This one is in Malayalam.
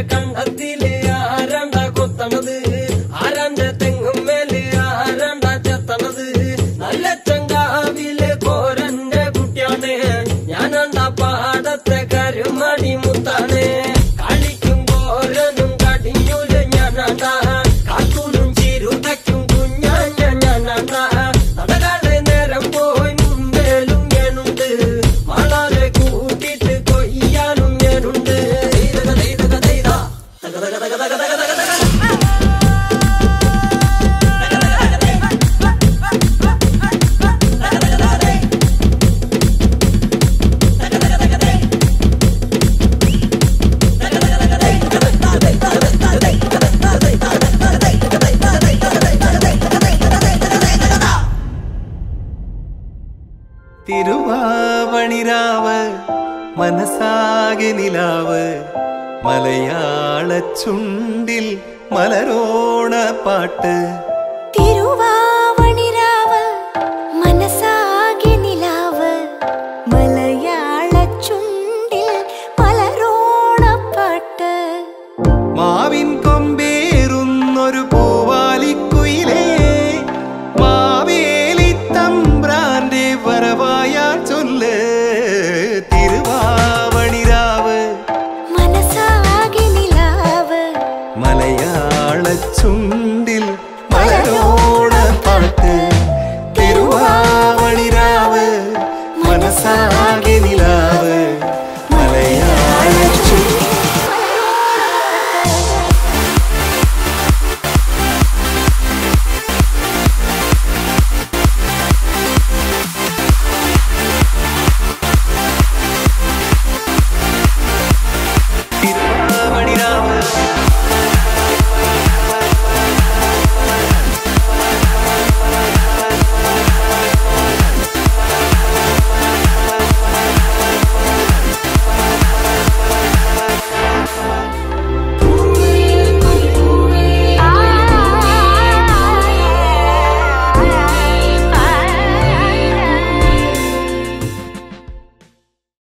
കണ്ടത്തില് ആരണ്ട കൊത്തണത് ആരാന്റെ തെങ്ങും മേല് ആരണ്ട ചെത്തണത് നല്ല ചങ്കാവിലെ കോരന്റെ കുട്ടിയാണ് ഞാനണ്ട പാടത്തെ കരുമണി മുത്താണ് കളിക്കും കോരനും കടിഞ്ഞൂല് ഞാനണ്ട കാക്കൂനും ചിരുതയ്ക്കും കുഞ്ഞാഞ്ഞ ഞാനണ്ട നടകാടെ നേരം പോയി മുമ്പേലും ഞാനുണ്ട് മാളാലെ കൂട്ടിട്ട് കൊയ്യാനും ഞാനുണ്ട് തിരുവാവണിരാവ് മനസാകെ നിലാവ് മലയാള ചുണ്ടിൽ മലരോണ പാട്ട് തിരുവാ